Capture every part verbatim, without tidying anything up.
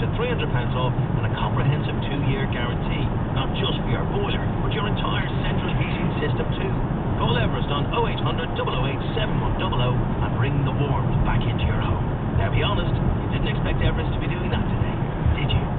three hundred pounds off and a comprehensive two-year guarantee. Not just for your boiler, but your entire central heating system too. Call Everest on oh eight hundred, oh oh eight, seven one zero zero and bring the warmth back into your home. Now be honest, you didn't expect Everest to be doing that today, did you?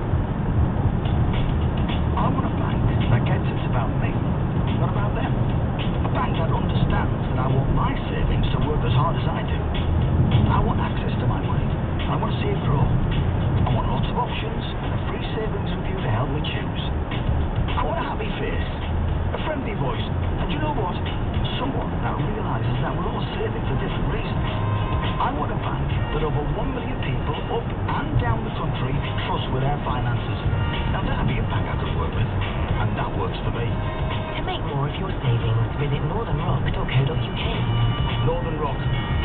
I want a bank that gets it's about me, not about them. A bank that understands that I want my savings to work as hard as I do. I want access to my money. I want to see it grow. I want lots of options and a free savings review to help me choose. I want a happy face, a friendly voice, and you know what? Someone that realises that we're all saving for different reasons. I want a bank that over one million people up and down the country trust with their finances. Now that'd be a bank I could work with, and that works for me. To make more of your savings, visit northern rock dot co dot uk. Northern Rock,